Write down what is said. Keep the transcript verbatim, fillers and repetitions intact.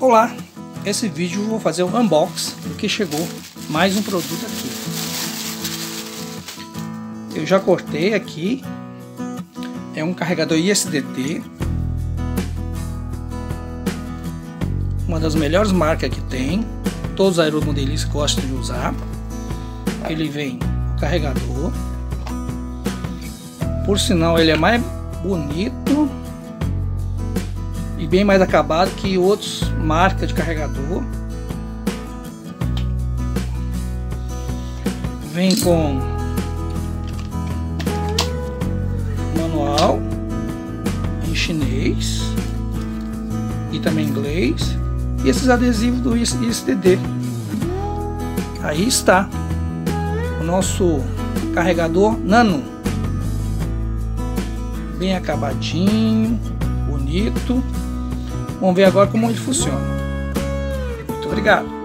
Olá, esse vídeo eu vou fazer um unboxing porque chegou mais um produto aqui. Eu já cortei aqui, é um carregador I S D T, uma das melhores marcas que tem, todos os aeromodelistas gostam de usar. Ele vem o carregador, por sinal ele é mais bonito e bem mais acabado que outras marcas de carregador. Vem com manual em chinês e também em inglês, e esses adesivos do I S D T. Aí está o nosso carregador Nano, bem acabadinho, bonito. Vamos ver agora como ele funciona. Muito obrigado.